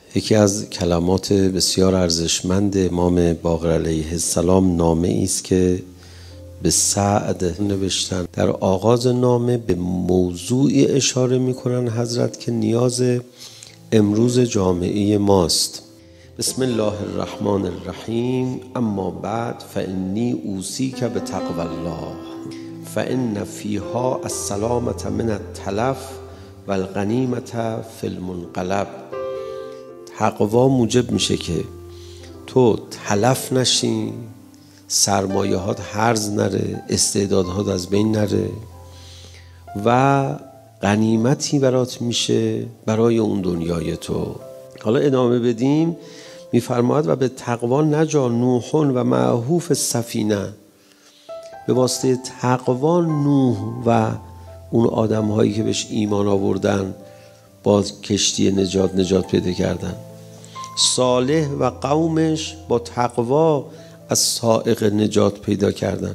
یکی از کلمات بسیار ارزشمند امام باقر علیه السلام نامه است که به سعد نوشتن. در آغاز نامه به موضوعی اشاره میکنن حضرت که نیاز امروز جامعه ماست. بسم الله الرحمن الرحیم. اما بعد فانی اوصیک بتقوی الله فان فیها السلامة من التلف و الغنیمة فی المنقلب. تقوا موجب میشه که تو تلف نشی، سرمایه‌هات هرز نره، استعدادهات از بین نره و غنیمتی برات میشه برای اون دنیای تو. حالا ادامه بدیم میفرماید و به تقوا نجا نوح و معه فی السفینه. به واسطه تقوا نوح و اون آدم‌هایی که بهش ایمان آوردن با کشتی نجات پیدا کردن. صالح و قومش با تقوا از صاعقه نجات پیدا کردن.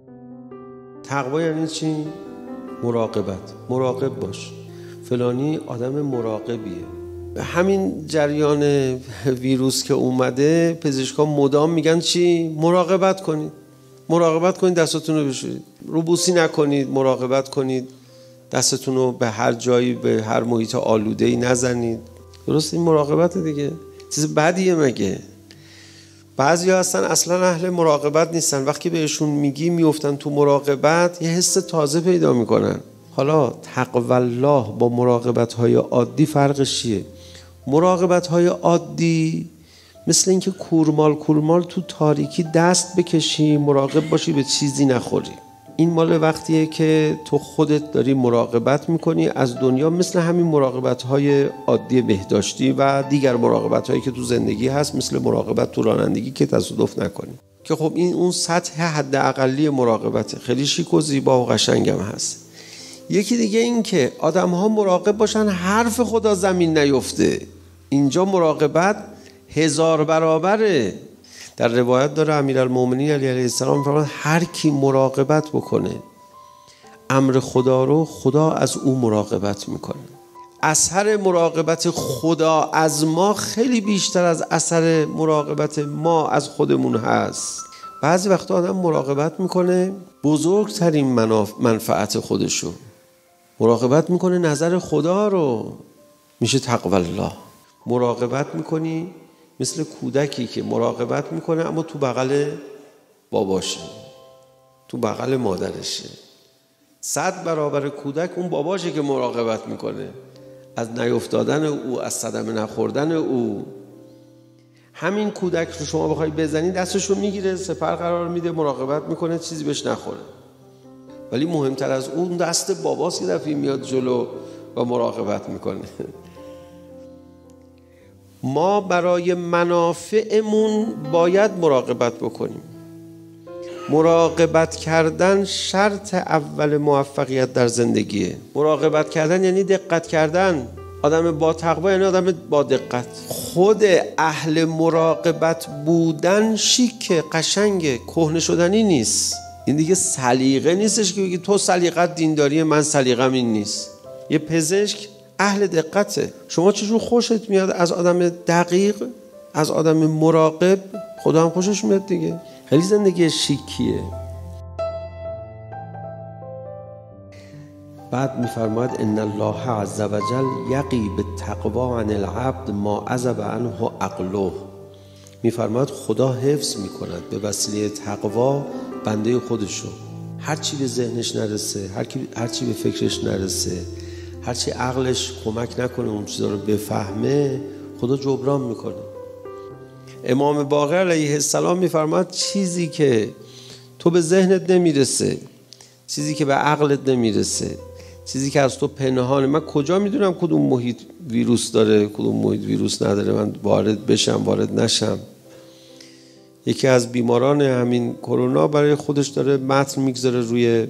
تقوا یعنی چی؟ مراقبت. مراقب باش. فلانی آدم مراقبیه. همین جریان ویروس که اومده پزشکان مدام میگن چی؟ مراقبت کنید. مراقبت کنید، دستاتون رو بشورید. روبوسی نکنید، مراقبت کنید. دستتون رو به هر جایی، به هر محیط آلوده‌ای نزنید. درست این مراقبت دیگه. چیز بدیه مگه؟ بعضی ها هستن اصلا اهل مراقبت نیستن، وقتی بهشون میگی میفتن تو مراقبت، یه حس تازه پیدا میکنن. حالا تقوی الله با مراقبت های عادی فرقش چیه؟ مراقبت های عادی مثل اینکه کورمال تو تاریکی دست بکشی، مراقب باشی به چیزی نخوری. این مال وقتیه که تو خودت داری مراقبت میکنی از دنیا، مثل همین مراقبت های عادی بهداشتی و دیگر مراقبت هایی که تو زندگی هست، مثل مراقبت تو رانندگی که تصادف نکنی، که خب این اون سطح حد اقلی مراقبته، خیلی شیک و زیبا و قشنگم هست. یکی دیگه این که آدم ها مراقب باشن حرف خدا زمین نیفته. اینجا مراقبت 1000 برابره. در روایت داره امیرالمومنین علی علیه السلام می‌فرماید هر کی مراقبت بکنه امر خدا رو، خدا از او مراقبت میکنه. اثر مراقبت خدا از ما خیلی بیشتر از اثر مراقبت ما از خودمون هست. بعضی وقتا آدم مراقبت میکنه بزرگترین منفعت خودشو، مراقبت میکنه نظر خدا رو، میشه تقوی الله. مراقبت میکنی مثل کودکی که مراقبت میکنه اما تو بغل باباشه، تو بغل مادرشه. 100 برابر کودک اون باباشه که مراقبت میکنه از نیفتادن او، از صدمه نخوردن او. همین کودک رو شما بخوای بزنی دستشو میگیره، سپر قرار میده، مراقبت میکنه چیزی بهش نخوره. ولی مهمتر از اون دست باباست که دفعه میاد جلو و مراقبت میکنه. ما برای منافعمون باید مراقبت بکنیم. مراقبت کردن شرط اول موفقیت در زندگیه. مراقبت کردن یعنی دقت کردن. آدم با تقوا یعنی آدم با دقت. خود اهل مراقبت بودن شیکه، قشنگه، کهنه شدنی نیست. این دیگه سلیقه نیستش که بگی تو سلیقت دینداریه، من سلیقم این نیست. یه پزشک اهل دقته. شما چجور خوشت میاد از آدم دقیق، از آدم مراقب؟ خدا هم خوشش میاد دیگه. خیلی زندگی شیکیه. بعد میفرماید ان الله عز وجل یقی بالتقوا عن العبد ما عزب عنه عقله. میفرماید خدا حفظ میکند به وسیله تقوا بنده خودشو. هر چی به ذهنش نرسه، هر چی به فکرش نرسه، هرچی عقلش کمک نکنه اون چیزا رو بفهمه، خدا جبران میکنه. امام باقر علیه السلام میفرماید چیزی که تو به ذهنت نمیرسه، چیزی که به عقلت نمیرسه، چیزی که از تو پنهانه، من کجا میدونم کدوم محیط ویروس داره کدوم محیط ویروس نداره، من وارد بشم وارد نشم. یکی از بیماران همین کرونا برای خودش داره متن میگذاره روی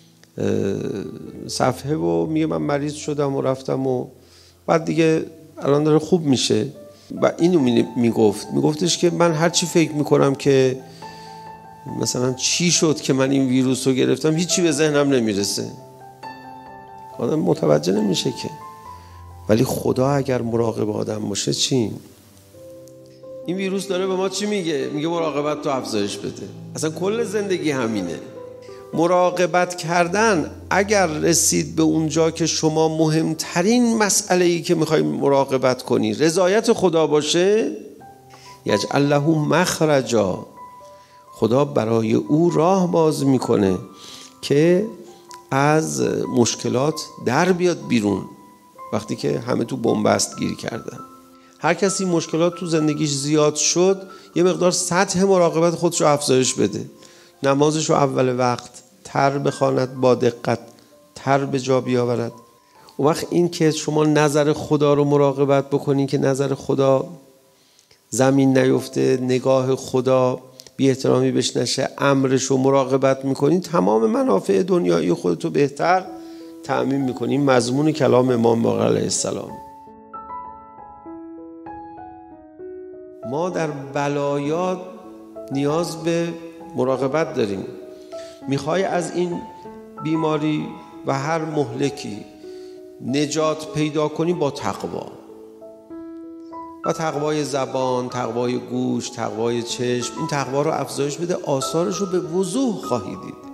صفحه و میگه من مریض شدم و رفتم و بعد دیگه الان داره خوب میشه. و اینو میگفتش که من هر چی فکر میکنم که مثلا چی شد که من این ویروس رو گرفتم، هیچی به ذهنم نمیرسه. آدم متوجه نمیشه که ولی خدا اگر مراقب آدم باشه چی؟ این ویروس داره به ما چی میگه؟ میگه مراقبت تو افزایش بده. اصلا کل زندگی همینه. مراقبت کردن اگر رسید به اونجا که شما مهمترین مسئله‌ای که میخوای مراقبت کنی رضایت خدا باشه، یجعل له مخرجا، خدا برای او راه باز میکنه که از مشکلات در بیاد بیرون. وقتی که همه تو بنبست گیر کردن، هر کسی مشکلات تو زندگیش زیاد شد، یه مقدار سطح مراقبت خودش رو افزایش بده. نمازش رو اول وقت تر بخواند، با دقت تر به جا بیاورد. اون وقت این که شما نظر خدا رو مراقبت بکنین که نظر خدا زمین نیفته، نگاه خدا بی احترامی بهش نشه، امرش رو مراقبت میکنین، تمام منافع دنیایی خودتو بهتر تأمین میکنین. مضمون کلام امام باقر علیه السلام. ما در بلایا نیاز به مراقبت داریم. میخوای از این بیماری و هر مهلکی نجات پیدا کنی با تقوا، و تقوای زبان، تقوای گوش، تقوای چشم. این تقوا رو افزایش بده، آثارش رو به وضوح خواهی دید.